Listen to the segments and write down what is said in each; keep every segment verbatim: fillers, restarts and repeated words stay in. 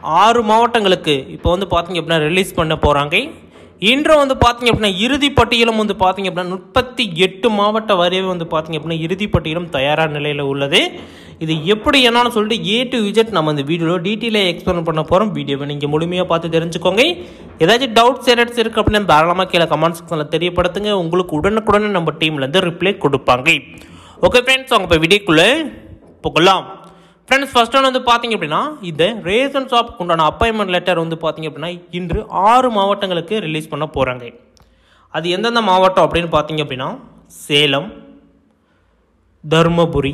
ஆறு மாவட்டங்களுக்கு இப்போ வந்து பார்த்தீங்க அப்படின்னா ரிலீஸ் பண்ண போகிறாங்க. இன்று வந்து பார்த்தீங்க அப்படின்னா இறுதி பட்டியலும் வந்து பார்த்தீங்க அப்படின்னா முப்பத்தி எட்டு மாவட்ட வரைவே வந்து பார்த்தீங்க அப்படின்னா இறுதி பட்டியலும் தயாரான நிலையில் உள்ளது. இது எப்படி என்னன்னு சொல்லிட்டு ஏ டு விஜெட் நம்ம இந்த வீடியோவில் டீட்டெயிலாக எக்ஸ்பிளைன் பண்ண போகிறோம். வீடியோவை நீங்கள் முழுமையாக பார்த்து தெரிஞ்சுக்கோங்க. ஏதாச்சும் டவுட்ஸ் ஏதாச்சும் இருக்குது அப்படின்னு தாராளமாக கீழே கமெண்ட் செக்ஷனில் தெரியப்படுத்துங்க. உங்களுக்கு உடனுக்குடனே நம்ம டீம்லேருந்து ரிப்ளை கொடுப்பாங்க. ஓகே ஃப்ரெண்ட்ஸ், அவங்க இப்போ வீடியோக்குள்ளே போகலாம். ஃப்ரெண்ட்ஸ், ஃபர்ஸ்ட் ஒன் வந்து பார்த்தீங்க அப்படின்னா இந்த ரேஷன் ஷாப்புக்கு உண்டான அப்பாயின்மெண்ட் லெட்டர் வந்து பார்த்தீங்க அப்படின்னா இன்று ஆறு மாவட்டங்களுக்கு ரிலீஸ் பண்ண போகிறாங்க. அது எந்தெந்த மாவட்டம் அப்படின்னு பார்த்தீங்க அப்படின்னா சேலம், தருமபுரி,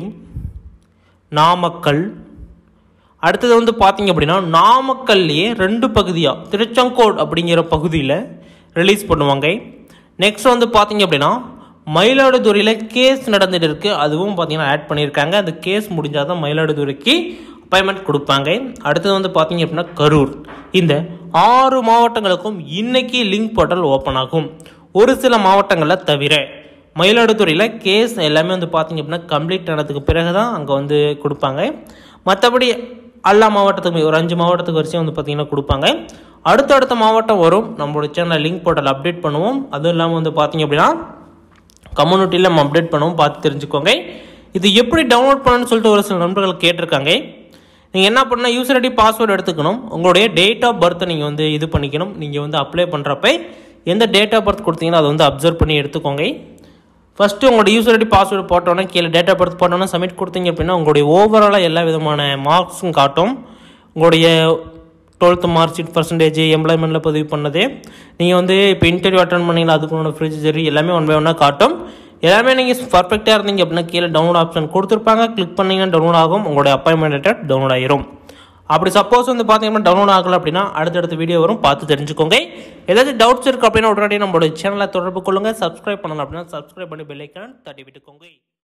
நாமக்கல். அடுத்தது வந்து பார்த்தீங்க அப்படின்னா நாமக்கல்லையே ரெண்டு பகுதியாக திருச்செங்கோடு அப்படிங்கிற பகுதியில் ரிலீஸ் பண்ணுவாங்க. நெக்ஸ்ட் வந்து பார்த்தீங்க அப்படின்னா மயிலாடுதுறையில் கேஸ் நடந்துட்டு இருக்கு, அதுவும் பார்த்தீங்கன்னா ஆட் பண்ணியிருக்காங்க. அந்த கேஸ் முடிஞ்சால் தான் மயிலாடுதுறைக்கு அப்பாயின்மெண்ட் கொடுப்பாங்க. அடுத்தது வந்து பார்த்தீங்க அப்படின்னா கரூர். இந்த ஆறு மாவட்டங்களுக்கும் இன்னைக்கு லிங்க் போர்ட்டல் ஓப்பன் ஆகும். ஒரு சில மாவட்டங்களில் தவிர மயிலாடுதுறையில் கேஸ் எல்லாமே வந்து பார்த்தீங்க அப்படின்னா கம்ப்ளீட் ஆனதுக்கு பிறகு தான் அங்கே வந்து கொடுப்பாங்க. மற்றபடி எல்லா மாவட்டத்துக்கும் ஒரு அஞ்சு மாவட்டத்துக்கு வரிசையும் வந்து பார்த்தீங்கன்னா கொடுப்பாங்க. அடுத்தடுத்த மாவட்டம் வரும். நம்மளோட சேனலில் லிங்க் போர்ட்டல் அப்டேட் பண்ணுவோம். அதுவும் இல்லாமல் வந்து பார்த்தீங்க அப்படின்னா கம்யூனிட்டியில் நம்ம அப்டேட் பண்ணுவோம், பார்த்து தெரிஞ்சுக்கோங்க. இது எப்படி டவுன்லோட் பண்ணணும்னு சொல்லிட்டு ஒரு சில நண்பர்கள் கேட்டிருக்காங்க. நீங்கள் என்ன பண்ணால் யூசர் ஐடி பாஸ்வேர்டு எடுத்துக்கணும். உங்களுடைய டேட் ஆஃப் பர்த்தை நீங்கள் வந்து இது பண்ணிக்கணும். நீங்கள் வந்து அப்ளை பண்ணுறப்ப எந்த டேட் ஆஃப் பர்த் கொடுத்தீங்கன்னா அதை வந்து அப்சர்வ் பண்ணி எடுத்துக்கோங்க. ஃபஸ்ட்டு உங்களோட யூசர் ஐடி பாஸ்வேர்டு போட்டோன்னே கீழே டேட் ஆஃப் பர்த் போட்டோன்னா சப்மிட் கொடுத்தீங்க அப்படின்னா உங்களுடைய ஓவராலாக எல்லா விதமான மார்க்ஸும் காட்டும். உங்களுடைய டுவெல்த்து மார்க் ஷீட் பர்சன்டேஜ் எம்ப்ளாய்மெண்ட்டில் பதிவு பண்ணது, நீங்கள் வந்து இப்போ இன்டர்வியூ அட்டன் பண்ணிங்கன்னா அதுக்குள்ள ஃப்ரிட்ஜரி எல்லாமே ஒன் பை ஒன்னாக காட்டும். எல்லாமே நீங்கள் பர்ஃபெக்டாக இருந்தீங்க அப்படின்னா கீழே டவுன்லோட் ஆப்ஷன் கொடுத்துருப்பாங்க. கிளிக் பண்ணிங்கன்னா டவுன்லோட் ஆகும். உங்களுடைய அப்பாயின்மெண்ட் லெட்டர் டவுன்லோட் ஆயிரும். அப்படி சப்போஸ் வந்து பார்த்தீங்கன்னா டவுன்லோட் ஆகலை அப்படின்னா அடுத்தடுத்த வீடியோ வரும், பார்த்து தெரிஞ்சுக்கோங்க. ஏதாச்சும் டவுட்ஸ் இருக்குது அப்படின்னா உடனடியாக நம்மளோட சேனலை தொடர்பு கொள்ளுங்கள். சப்ஸ்கிரைப் பண்ணலாம் அப்படின்னா சப்ஸ்கிரைப் பண்ணி பெல் ஐக்கான் தட்டி விட்டுக்கோங்க.